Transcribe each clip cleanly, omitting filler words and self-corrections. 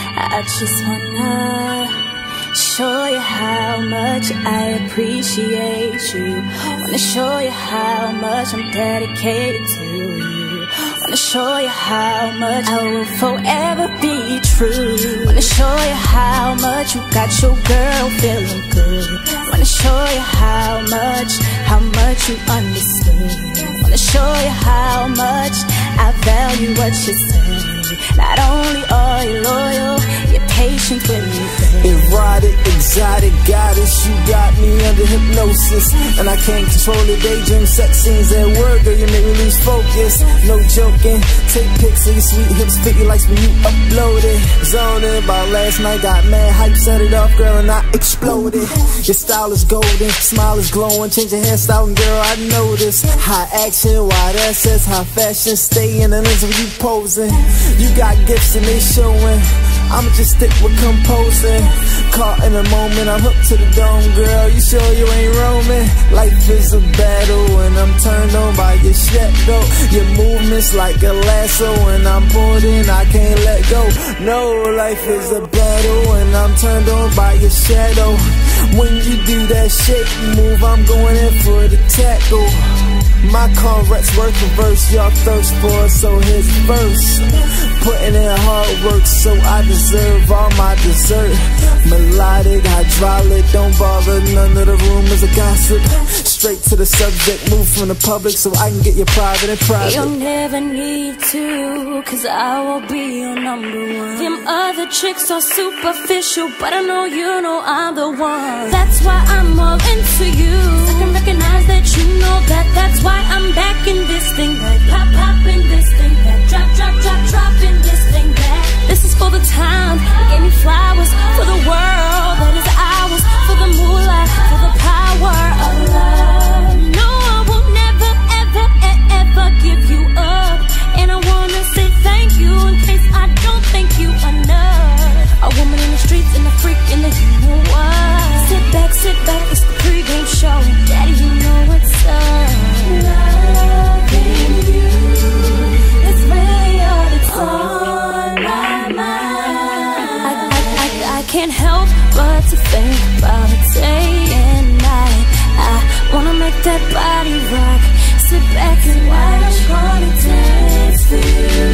I just wanna show you how much I appreciate you. Wanna show you how much I'm dedicated to you. Wanna show you how much I will forever be true. Wanna show you how much you got your girl feeling good. Wanna show you how much you understand. Wanna show you how much I value what you say. Not only are you loyal, you're patient with me, babe. Erotic, exotic goddess, you got me under hypnosis, and I can't control it. Daydream sex scenes at work, girl, you make me lose focus. No joking, take pics of your sweet hips, 50 likes when you upload it. Zoning about last night, got mad hype, set it off, girl, and I exploded. Your style is golden, smile is glowing, change your hairstyle, and girl, I notice. High action, wide assets, high fashion, stay in the lens when you posing. You got gifts and they showing, I'ma just stick with composing. Caught in a moment, I'm hooked to the dome, girl, you sure you ain't roaming? Life is a battle and I'm turned on by your shadow. Your movements like a lasso and I'm pulled in, I can't let go. No, life is a battle and I'm turned on by your shadow. When you do that shake move, I'm going in for the tackle. My Conrad's worth a verse, y'all thirst for it, so here's verse. Putting in hard work, so I deserve all my dessert. Melodic, hydraulic, don't bother none of the rumors of gossip. Straight to the subject, move from the public so I can get your private and private. You'll never need to, cause I will be your number one. Them other chicks are superficial, but I know you know I'm the one. That's why I'm all into you. I can recognize that you know that. That's why I'm back in this thing back. Pop, pop in this thing back. Drop, drop, drop, drop in this thing back. This is for the time that gave me flowers, for the world that is ours, for the moonlight, for the power of love. No, I will never, ever, ever give you up. And I wanna say thank you in case I don't thank you enough. A woman in the streets and a freak in the you know what. Sit back, it's the pregame show. Daddy, you know what's up. Loving you is really all that's on my mind. I can't help but to think about it day and night. I wanna make that body rock. Sit back and watch. I'm gonna dance for you.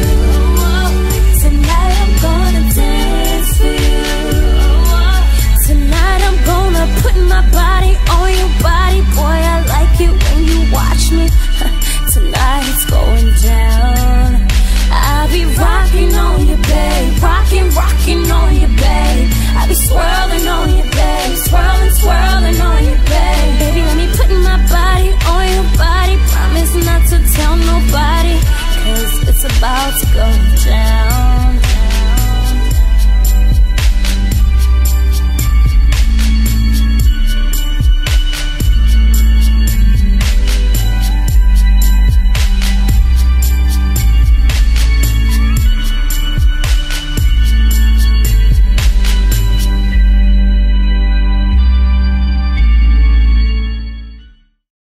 Tonight I'm gonna dance for you. Tonight I'm gonna put my body on your body. Boy, I like it when you watch me. Tonight it's going down. I'll be rocking on you, babe. Rocking on you, babe. I'll be swirling on you, babe. Swirling on you, babe. Baby, let me put my body on your body. Promise not to tell nobody, cause it's about to go